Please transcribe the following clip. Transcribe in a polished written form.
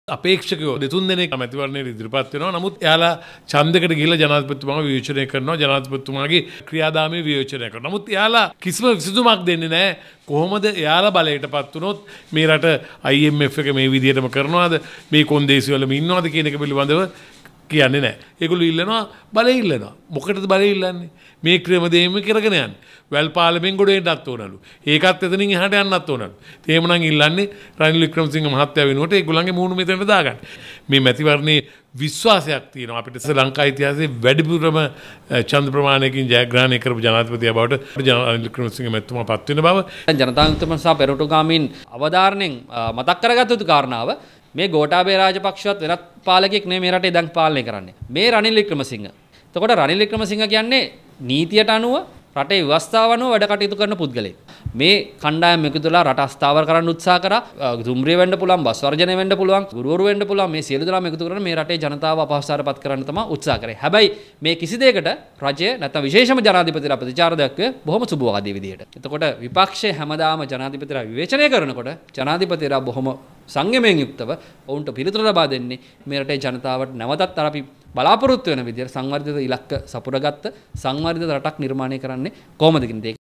අපේක්ෂකයෝ දෙතුන් දෙනෙක් මැතිවරණයට ඉදිරිපත් වෙනවා. නමුත් එයාලා ඡන්දයකට ගිහිල්ලා ජනාධිපතිතුමාව විවේචනය කරනවා. ජනාධිපතිතුමාගේ ක්‍රියාදාමය විවේචනය කරනවා. නමුත් එයාලා කිසිම විසඳුමක් දෙන්නේ නැහැ. කොහොමද එයාලා බලයටපත් වුණොත් මේ රට IMF එක මේ විදිහටම කරනවාද? මේ කොන්දේසි වලම ඉන්නවද කියන එක පිළිබඳව කියන්නේ නැහැ. ඒගොල්ලෝ ඉල්ලනවා බලය ඉල්ලනවා. මොකටද බලය ඉල්ලන්නේ? මේ ක්‍රම දෙයම කරගෙන යන්නේ. වැල් පාර්ලිමෙන් ගොඩ එන්නත් ඕනලු. ඒකත් එතනින් එහාට යන්නත් ඕනලු. එහෙමනම් ඉල්ලන්නේ රනිල් වික්‍රමසිංහ මහත්තයා වෙනුවට ඒගොල්ලන්ගේ මූණු මෙතනට දාගන්න. මේ මැතිවරණේ විශ්වාසයක් තියෙනවා අපිට ශ්‍රී ලංකා ඉතිහාසයේ වැඩිපුරම ඡන්ද ප්‍රමාණයකින් ජයග්‍රහණය කරපු ජනාධිපතියා බවට රනිල් වික්‍රමසිංහ මැතිතුමා පත් වෙන බව ජනතාන්විතම සහ පෙරටුගාමීන් අවධාරණයෙන් මතක් කරගත යුතු කාරණාව මේ ගෝඨාභය රාජපක්ෂවත් වෙනත් පාලකෙක් නෙමෙයි මේ රටේ දැන් පාලනය කරන්නේ. මේ රනිල් වික්‍රමසිංහ. එතකොට රනිල් වික්‍රමසිංහ කියන්නේ නීතියට අනුව රටේ ව්‍යවස්ථාව අනුව වැඩ කටයුතු කරන පුද්ගලයෙක්. මේ කණ්ඩායම එකතුලා රට අස්ථාවර කරන්න උත්සාහ කරා. දුම්රිය වෙන්න පුළුවන්, බස් වර්ජනය වෙන්න පුළුවන්, ගුරුවරු වෙන්න පුළුවන්. මේ සියලු දෙනාම එකතු කරගෙන මේ රටේ ජනතාව අපහසුතාවයටපත් කරන්න තමයි උත්සාහ කරේ. හැබැයි මේ කිසි දෙයකට රජය නැත්නම් විශේෂම ජනාධිපතිලා ප්‍රතිචාර දක්වන්නේ බොහොම සුබවාදී විදියට. එතකොට විපක්ෂය හැමදාම ජනාධිපතිලා විවේචනය කරනකොට ජනාධිපතිලා බොහොම සංයමයෙන් යුක්තව ඔවුන්ට පිළිතුරු ලබා දෙන්නේ මේ රටේ ජනතාවට නැවතත් අර අපි බලාපොරොත්තු වෙන විදියට සංවර්ධිත ඉලක්ක සපුරගත්ත සංවර්ධිත රටක් නිර්මාණය කරන්නේ කොහොමද කියන දේ